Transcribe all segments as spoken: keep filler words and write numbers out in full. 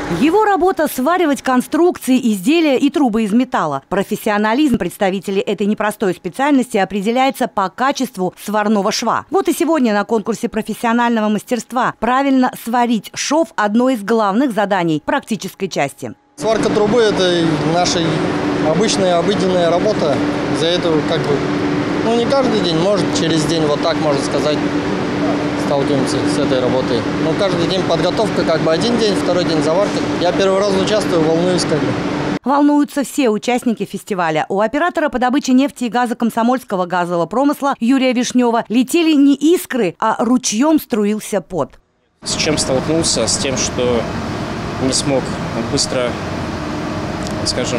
Его работа – сваривать конструкции, изделия и трубы из металла. Профессионализм представителей этой непростой специальности определяется по качеству сварного шва. Вот и сегодня на конкурсе профессионального мастерства правильно сварить шов – одно из главных заданий практической части. Сварка трубы – это наша обычная, обыденная работа. За это как бы, ну не каждый день, может через день, вот так можно сказать, сталкиваемся с этой работой. Ну каждый день подготовка, как бы один день, второй день заварка. Я первый раз участвую, волнуюсь как бы. Волнуются все участники фестиваля. У оператора по добыче нефти и газа Комсомольского газового промысла Юрия Вишнева летели не искры, а ручьем струился пот. С чем столкнулся? С тем, что не смог быстро, скажем,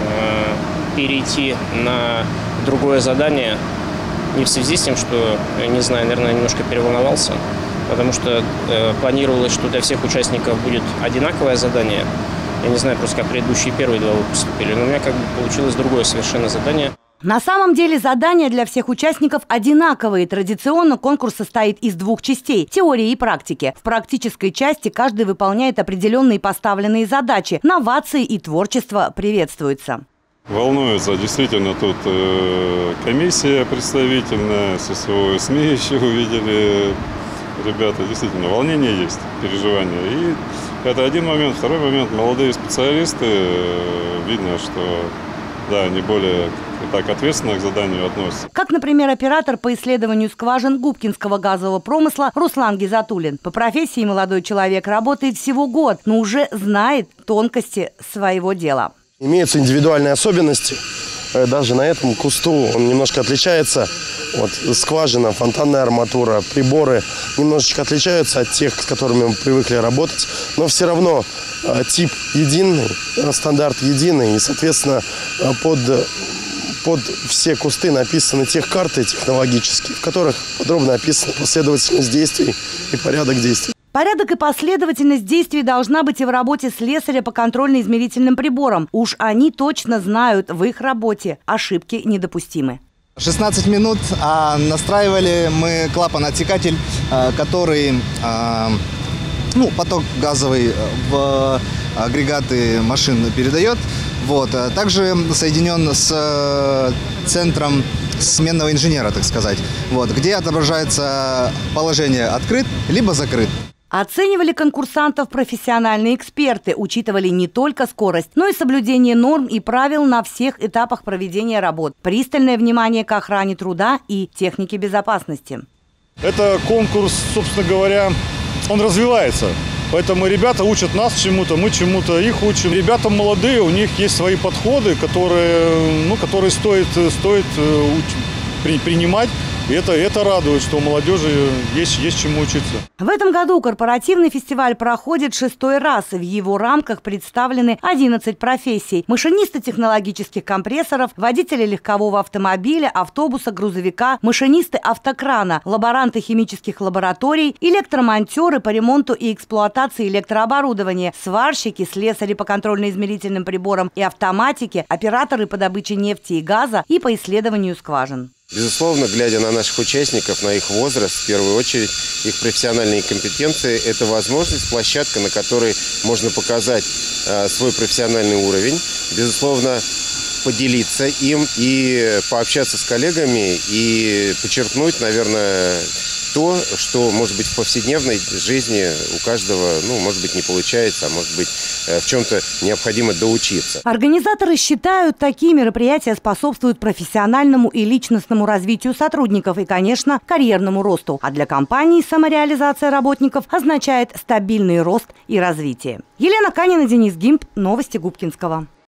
перейти на другое задание. Не в связи с тем, что, не знаю, наверное, немножко переволновался, потому что э, планировалось, что для всех участников будет одинаковое задание. Я не знаю просто, как предыдущие первые два поступили, но у меня как бы получилось другое совершенно задание. На самом деле задания для всех участников одинаковые. Традиционно конкурс состоит из двух частей – теории и практики. В практической части каждый выполняет определенные поставленные задачи. Новации и творчество приветствуются. Волнуется, действительно, тут э, комиссия представительная, ССО, СМИ еще увидели. Ребята, действительно, волнение есть, переживания. И это один момент. Второй момент, молодые специалисты, э, видно, что да, они более так ответственно к заданию относятся. Как, например, оператор по исследованию скважин Губкинского газового промысла Руслан Гизатуллин. По профессии молодой человек работает всего год, но уже знает тонкости своего дела. Имеются индивидуальные особенности. Даже на этом кусту он немножко отличается. Вот скважина, фонтанная арматура, приборы немножечко отличаются от тех, с которыми мы привыкли работать. Но все равно тип единый, стандарт единый. И, соответственно, под, под все кусты написаны тех карты технологические, в которых подробно описана последовательность действий и порядок действий. Порядок и последовательность действий должна быть и в работе слесаря по контрольно-измерительным приборам. Уж они точно знают, в их работе ошибки недопустимы. шестнадцать минут а настраивали мы клапан-отсекатель, который ну, поток газовый в агрегаты машин передает. Вот. Также соединен с центром сменного инженера, так сказать, вот, где отображается положение открыт либо закрыт. Оценивали конкурсантов профессиональные эксперты, учитывали не только скорость, но и соблюдение норм и правил на всех этапах проведения работ. Пристальное внимание к охране труда и технике безопасности. Это конкурс, собственно говоря, он развивается. Поэтому ребята учат нас чему-то, мы чему-то их учим. Ребята молодые, у них есть свои подходы, которые, ну, которые стоит, стоит при, принимать. И это, это радует, что у молодежи есть, есть чему учиться. В этом году корпоративный фестиваль проходит шестой раз. В его рамках представлены одиннадцать профессий. Машинисты технологических компрессоров, водители легкового автомобиля, автобуса, грузовика, машинисты автокрана, лаборанты химических лабораторий, электромонтеры по ремонту и эксплуатации электрооборудования, сварщики, слесари по контрольно-измерительным приборам и автоматике, операторы по добыче нефти и газа и по исследованию скважин. Безусловно, глядя на наших участников, на их возраст, в первую очередь, их профессиональные компетенции, это возможность, площадка, на которой можно показать э, свой профессиональный уровень, безусловно, поделиться им и пообщаться с коллегами и подчеркнуть, наверное, то, что, может быть, в повседневной жизни у каждого, ну, может быть, не получается, а может быть, в чем-то необходимо доучиться. Организаторы считают, такие мероприятия способствуют профессиональному и личностному развитию сотрудников и, конечно, карьерному росту. А для компании самореализация работников означает стабильный рост и развитие. Елена Канина, Денис Гимп. Новости Губкинского.